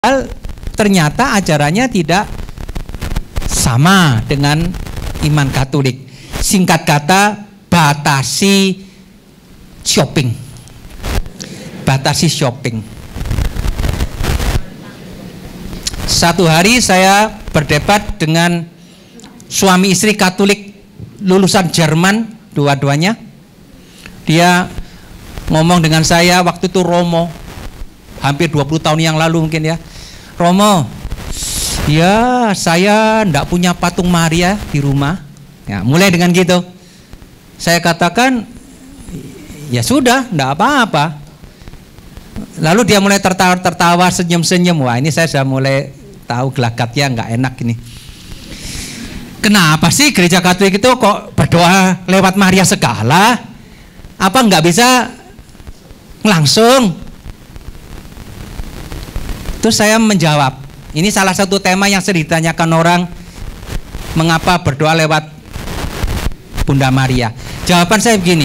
ternyata ajarannya tidak sama dengan iman Katolik. Singkat kata, batasi shopping. Batasi shopping. Satu hari saya berdebat dengan suami istri Katolik lulusan Jerman, dua-duanya. Dia ngomong dengan saya waktu itu Romo, hampir 20 tahun yang lalu mungkin ya. Romo, ya saya enggak punya patung Maria di rumah. Ya, mulai dengan gitu. Saya katakan, ya sudah, enggak apa-apa. Lalu dia mulai tertawa, senyum-senyum. Wah, ini saya sudah mulai tahu gelagatnya enggak enak ini. Kenapa sih gereja Katolik itu kok berdoa lewat Maria segala? Apa enggak bisa langsung? Terus saya menjawab, ini salah satu tema yang sering ditanyakan orang, mengapa berdoa lewat Bunda Maria. Jawaban saya begini,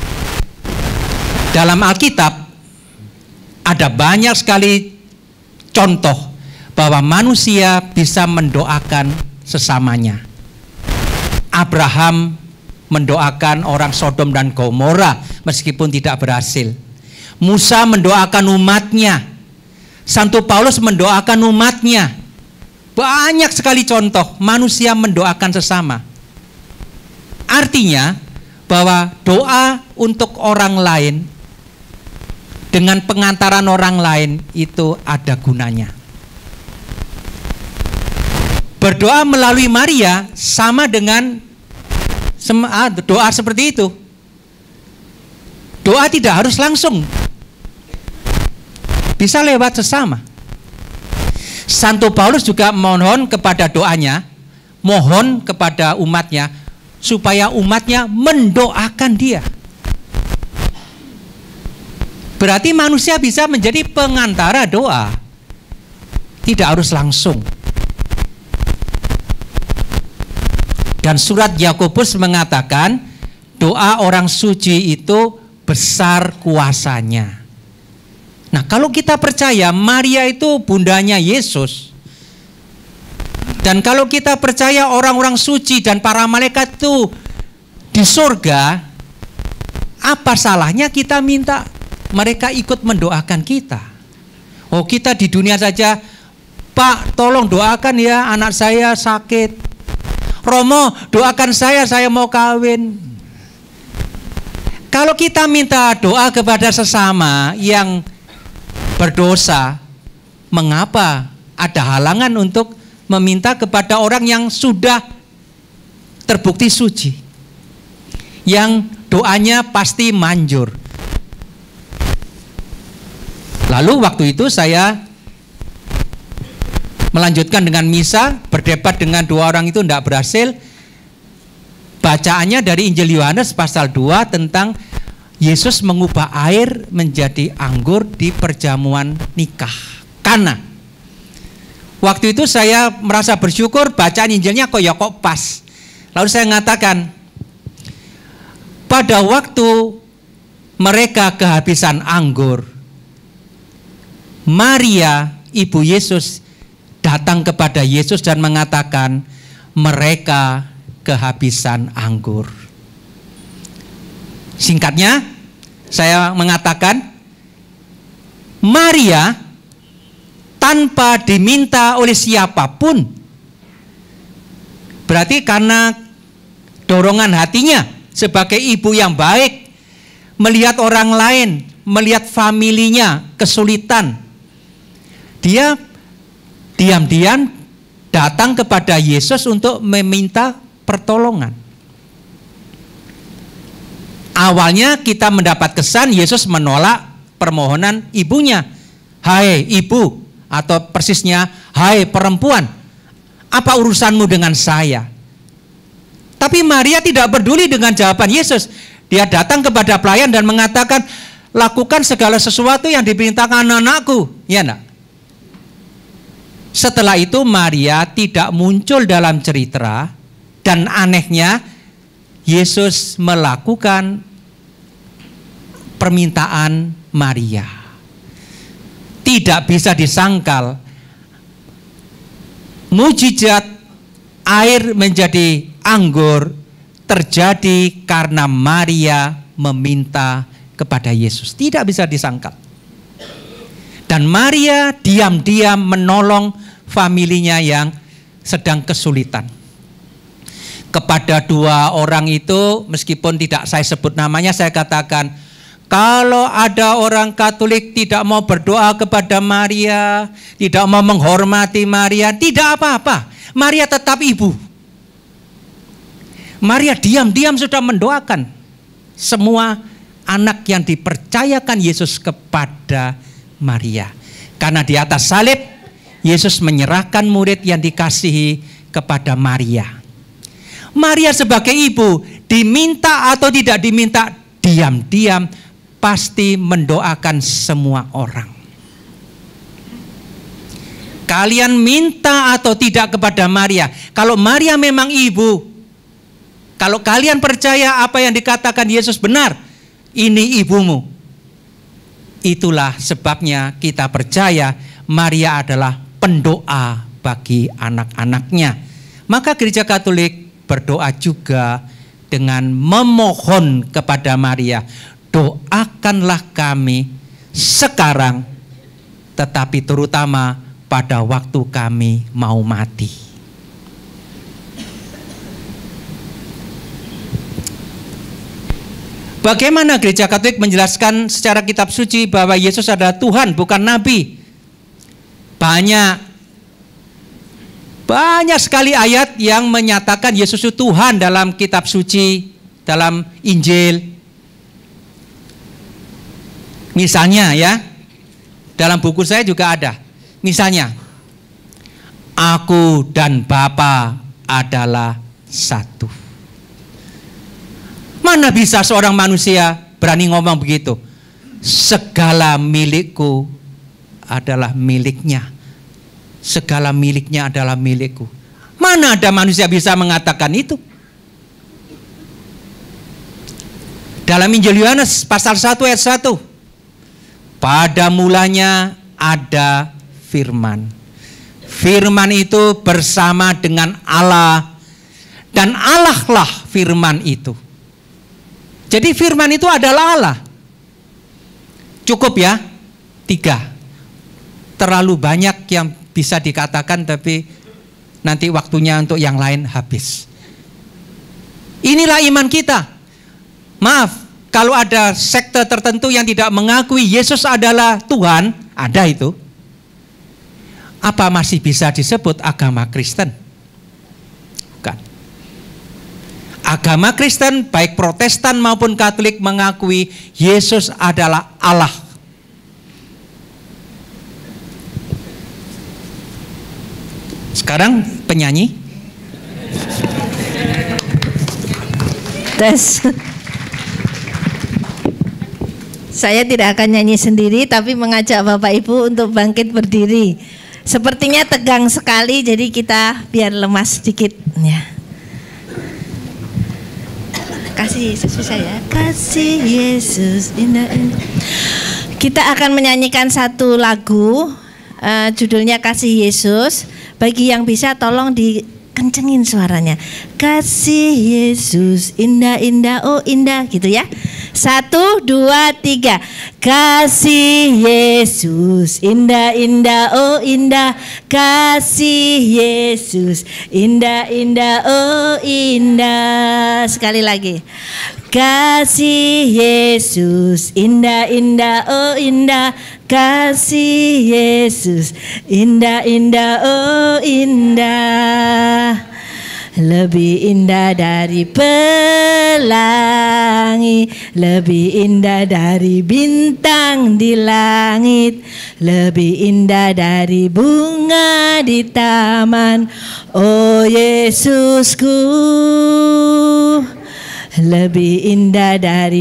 dalam Alkitab ada banyak sekali contoh bahwa manusia bisa mendoakan sesamanya. Abraham mendoakan orang Sodom dan Gomora meskipun tidak berhasil. Musa mendoakan umatnya. Santo Paulus mendoakan umatnya. Banyak sekali contoh manusia mendoakan sesama. Artinya bahwa doa untuk orang lain dengan pengantaran orang lain itu ada gunanya. Berdoa melalui Maria sama dengan doa seperti itu. Doa tidak harus langsung, bisa lewat sesama. Santo Paulus juga mohon kepada doanya, mohon kepada umatnya supaya umatnya mendoakan dia. Berarti manusia bisa menjadi pengantara doa, tidak harus langsung. Dan surat Yakobus mengatakan doa orang suci itu besar kuasanya. Nah, kalau kita percaya Maria itu bundanya Yesus, dan kalau kita percaya orang-orang suci dan para malaikat itu di surga, apa salahnya kita minta mereka ikut mendoakan kita? Oh, kita di dunia saja, Pak, tolong doakan ya anak saya sakit. Romo, doakan saya mau kawin. Kalau kita minta doa kepada sesama yang berdosa, mengapa ada halangan untuk meminta kepada orang yang sudah terbukti suci, yang doanya pasti manjur? Lalu waktu itu saya melanjutkan dengan misa, berdebat dengan dua orang itu tidak berhasil. Bacaannya dari Injil Yohanes pasal 2 tentang Yesus mengubah air menjadi anggur di perjamuan nikah Kana. Waktu itu saya merasa bersyukur, bacaan Injilnya kok pas. Lalu saya mengatakan, pada waktu mereka kehabisan anggur, Maria, ibu Yesus, datang kepada Yesus dan mengatakan, mereka kehabisan anggur. Singkatnya, saya mengatakan, Maria tanpa diminta oleh siapapun, berarti karena dorongan hatinya sebagai ibu yang baik, melihat orang lain, melihat familinya kesulitan, dia diam-diam datang kepada Yesus untuk meminta pertolongan. Awalnya kita mendapat kesan Yesus menolak permohonan ibunya. Hai ibu, atau persisnya, hai perempuan, apa urusanmu dengan saya? Tapi Maria tidak peduli dengan jawaban Yesus. Dia datang kepada pelayan dan mengatakan, lakukan segala sesuatu yang diperintahkan anakku. Ya enggak? Setelah itu Maria tidak muncul dalam cerita, dan anehnya Yesus melakukan permintaan Maria. Tidak bisa disangkal mujizat air menjadi anggur terjadi karena Maria meminta kepada Yesus. Tidak bisa disangkal. Dan Maria diam-diam menolong familinya yang sedang kesulitan. Kepada dua orang itu, meskipun tidak saya sebut namanya, saya katakan, kalau ada orang Katolik tidak mau berdoa kepada Maria, tidak mau menghormati Maria, tidak apa-apa. Maria tetap ibu. Maria diam-diam sudah mendoakan semua anak yang dipercayakan Yesus kepada Maria. Karena di atas salib, Yesus menyerahkan murid yang dikasihi kepada Maria. Maria sebagai ibu, diminta atau tidak diminta, diam-diam pasti mendoakan semua orang. Kalian minta atau tidak kepada Maria, kalau Maria memang ibu, kalau kalian percaya apa yang dikatakan Yesus benar, ini ibumu. Itulah sebabnya kita percaya Maria adalah pendoa bagi anak-anaknya. Maka Gereja Katolik berdoa juga dengan memohon kepada Maria, doakanlah kami sekarang, tetapi terutama pada waktu kami mau mati. Bagaimana Gereja Katolik menjelaskan secara kitab suci bahwa Yesus adalah Tuhan, bukan Nabi? Banyak sekali ayat yang menyatakan Yesus itu Tuhan dalam kitab suci, dalam Injil. Misalnya ya, dalam buku saya juga ada. Misalnya, aku dan Bapa adalah satu. Mana bisa seorang manusia berani ngomong begitu? Segala milikku adalah miliknya. Segala miliknya adalah milikku. Mana ada manusia bisa mengatakan itu? Dalam Injil Yohanes pasal 1 ayat 1. Pada mulanya ada firman. Firman itu bersama dengan Allah. Dan Allah lah firman itu. Jadi firman itu adalah Allah. Cukup ya? 3. Terlalu banyak yang bisa dikatakan, tapi nanti waktunya untuk yang lain habis. Inilah iman kita. Maaf, kalau ada sekte tertentu yang tidak mengakui Yesus adalah Tuhan, ada itu. Apa masih bisa disebut agama Kristen? Bukan. Agama Kristen, baik Protestan maupun Katolik, mengakui Yesus adalah Allah. Sekarang penyanyi. Tes. Saya tidak akan nyanyi sendiri, tapi mengajak Bapak Ibu untuk bangkit berdiri. Sepertinya tegang sekali, jadi kita biar lemas sedikit. Ya. Kasih Yesus saya. Kasih Yesus indah. Kita akan menyanyikan satu lagu, judulnya Kasih Yesus. Bagi yang bisa tolong dikencengin suaranya. Kasih Yesus indah-indah, oh indah, gitu ya. 1, 2, 3. Kasih Yesus indah-indah, oh indah. Kasih Yesus indah-indah, oh indah. Sekali lagi. Kasih Yesus indah-indah, oh indah. Kasih Yesus indah-indah, oh indah. Lebih indah dari pelangi, lebih indah dari bintang di langit, lebih indah dari bunga di taman. Oh Yesusku, lebih indah dari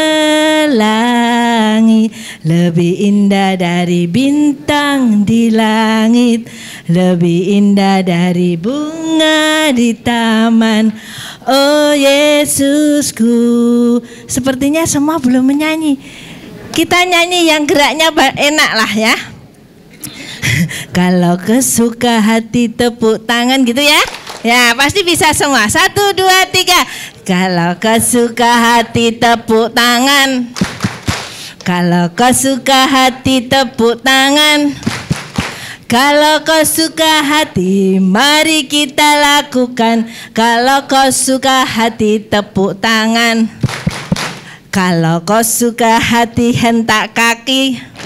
pelangi, lebih indah dari bintang di langit, lebih indah dari bunga di taman. Oh Yesusku. Sepertinya semua belum menyanyi. Kita nyanyi yang geraknya enak lah ya. Kalau kau suka hati tepuk tangan gitu ya. Ya pasti bisa semua. 1, 2, 3. Kalau kau suka hati tepuk tangan. Kalau kau suka hati tepuk tangan. Kalau kau suka hati mari kita lakukan. Kalau kau suka hati tepuk tangan. Kalau kau suka hati hentak kaki.